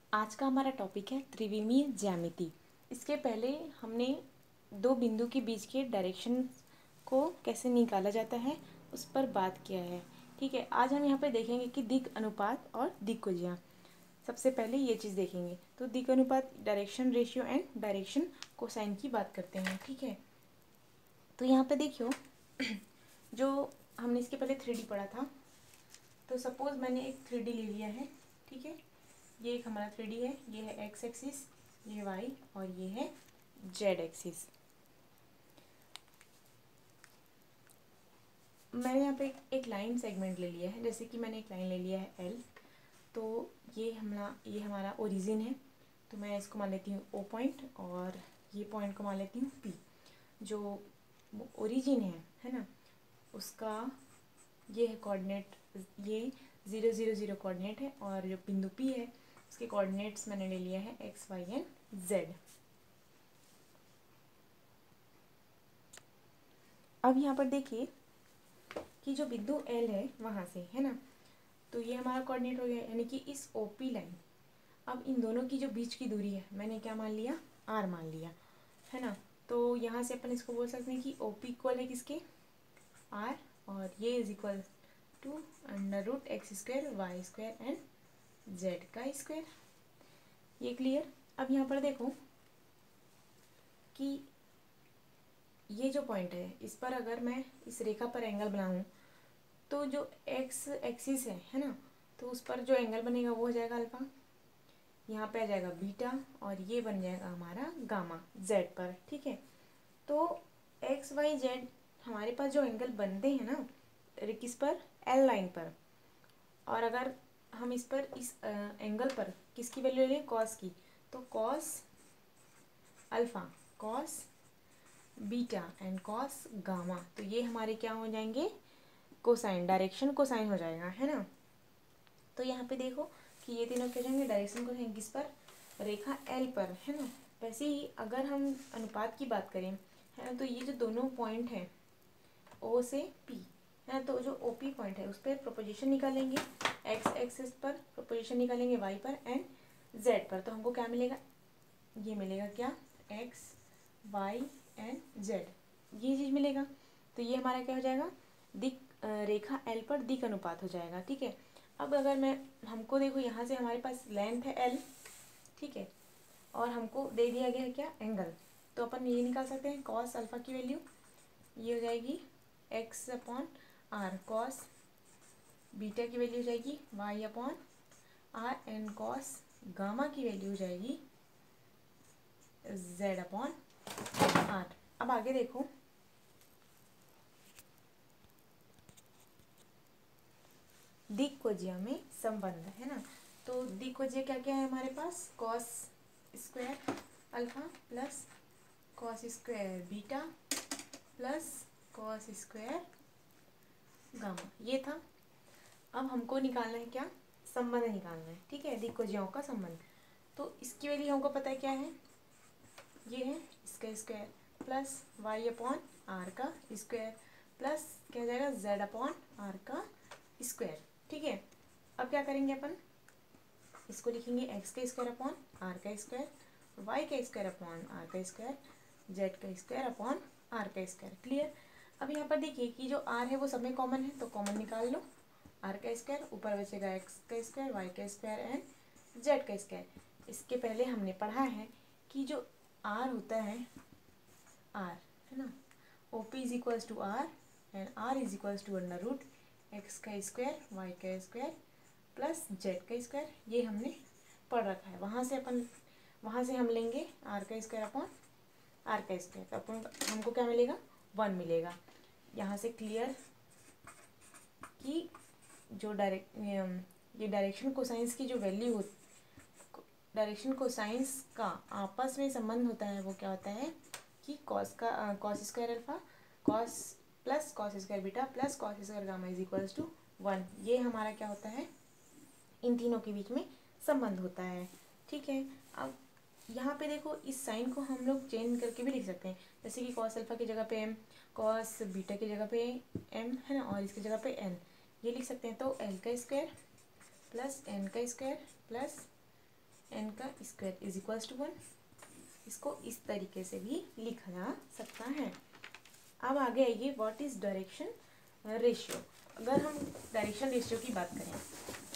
आज का हमारा टॉपिक है त्रिविमीय ज्यामिति। इसके पहले हमने दो बिंदु के बीच के डायरेक्शन को कैसे निकाला जाता है उस पर बात किया है। ठीक है, आज हम यहाँ पे देखेंगे कि दिक् अनुपात और दिक्कोज्या। सबसे पहले ये चीज़ देखेंगे तो दिक् अनुपात direction ratio and direction cosine की बात करते हैं। ठीक है, तो यहाँ पे देखियो जो हमने इसके पहले 3D पढ़ा था, तो सपोज मैंने एक 3D ले लिया है। ठीक है, ये एक हमारा 3D है, ये है एक्स एक्सिस, ये है वाई और ये है जेड एक्सिस। मैंने यहाँ पे एक लाइन सेगमेंट ले लिया है, जैसे कि मैंने एक लाइन ले लिया है एल। तो ये हमारा ओरिजिन है, तो मैं इसको मान लेती हूँ ओ पॉइंट और ये पॉइंट को मान लेती हूँ पी। जो ओरिजिन है ना, उसका ये है कोऑर्डिनेट, ये 0 0 0 कोऑर्डिनेट है और जो बिंदु पी है उसके कोऑर्डिनेट्स मैंने ले लिया है एक्स वाई एंड जेड। अब यहाँ पर देखिए कि जो बिंदु एल है वहाँ से, है ना, तो ये हमारा कोऑर्डिनेट हो गया, यानी कि इस ओपी लाइन। अब इन दोनों की जो बीच की दूरी है मैंने क्या मान लिया, आर मान लिया, है ना। तो यहाँ से अपन इसको बोल सकते हैं कि ओपी इक्वल है किसके, आर, और ये is equal to under root X square Y square and Z का स्क्वायर। ये क्लियर। अब यहाँ पर देखो कि ये जो पॉइंट है इस पर अगर मैं इस रेखा पर एंगल बनाऊँ तो जो एक्स एक्सिस है ना, तो उस पर जो एंगल बनेगा वो हो जाएगा अल्फा, यहाँ पे आ जाएगा बीटा और ये बन जाएगा हमारा गामा जेड पर। ठीक है, तो एक्स वाई जेड हमारे पास जो एंगल बनते हैं ना किस पर, एल लाइन पर, और अगर हम इस पर इस एंगल पर किसकी वैल्यू ले लें, कॉस की, तो cos alpha, cos beta and cos gamma, तो ये हमारे क्या हो जाएंगे, कोसाइन, डायरेक्शन कोसाइन हो जाएगा, है ना। तो यहाँ पे देखो कि ये तीनों क्या हो जाएंगे, डायरेक्शन कोसाइन किस पर, रेखा एल पर, है ना। वैसे ही अगर हम अनुपात की बात करें, है ना, तो ये जो दोनों पॉइंट हैं ओ से पी, है ना, तो जो ओ पी पॉइंट है उस पर प्रोपोजिशन निकालेंगे, एक्स एक्सिस पर प्रोपोजिशन निकालेंगे वाई पर एंड जेड पर, तो हमको क्या मिलेगा, ये मिलेगा क्या, एक्स वाई एंड जेड, ये चीज़ मिलेगा। तो ये हमारा क्या हो जाएगा, दिक रेखा एल पर दिक अनुपात हो जाएगा। ठीक है, अब अगर मैं हमको देखो यहाँ से हमारे पास लेंथ है एल, ठीक है, और हमको दे दिया गया है क्या, एंगल, तो अपन ये निकाल सकते हैं कॉस अल्फा की वैल्यू, ये हो जाएगी X upon R, cos beta की वैल्यू हो जाएगी Y upon R and cos gamma की वैल्यू हो जाएगी जेड अपॉन आर। अब आगे देखो, दिक्कोज्या में संबंध, है ना, तो दिक्कोज्या क्या क्या है हमारे पास, cos square alpha plus cos square beta plus cos square gamma, ये था। अब हमको निकालना है क्या, संबंध निकालना है। ठीक है, दिक्कोज्याओं का संबंध, तो इसकी वैल्यू हमको पता है क्या है, ये है इसका square plus Y upon R का स्क्वायर प्लस क्या हो जाएगा, जेड अपॉन आर का स्क्वायर। ठीक है, अब क्या करेंगे अपन, इसको लिखेंगे एक्स का स्क्वायर अपॉन आर का स्क्वायर, वाई का स्क्वायर अपॉन आर का स्क्वायर, जेड का स्क्वायर अपॉन आर का स्क्वायर। क्लियर। अब यहाँ पर देखिए कि जो आर है वो सब में कॉमन है, तो कॉमन निकाल लो, आर का स्क्वायर, ऊपर बचेगा एक्स का स्क्वायर वाई का स्क्वायर एंड जेड का स्क्वायर। इसके पहले हमने पढ़ा है कि जो आर होता है, आर, है ना, O P is equals to R and R is equals to under root X का स्क्वायर वाई का स्क्वायर प्लस जेड का स्क्वायर, ये हमने पढ़ रखा है। वहाँ से हम लेंगे आर का स्क्वायर अपॉन आर का स्क्वायर, तो अपन हमको क्या मिलेगा, 1 मिलेगा। यहाँ से क्लियर कि जो ये डायरेक्शन कोसाइंस की जो वैल्यू हो, डायरेक्शन कोसाइंस का आपस में संबंध होता है, वो क्या होता है कि cos square alpha cos plus cos square beta plus cos square gamma is equals to 1, ये हमारा क्या होता है, इन तीनों के बीच में संबंध होता है। ठीक है, अब यहाँ पे देखो इस साइन को हम लोग चेंज करके भी लिख सकते हैं, जैसे कि कॉस अल्फा की जगह पे एम, कॉस बीटा की जगह पे एम, है ना, और इसकी जगह पे एन, ये लिख सकते हैं। तो एल का स्क्वायर प्लस एन का स्क्वायर प्लस एन का स्क्वायर इज इक्वल्स टू 1। इसको इस तरीके से भी लिखा जा सकता है। अब आगे आइए व्हाट इज डायरेक्शन रेशियो। अगर हम डायरेक्शन रेशियो की बात करें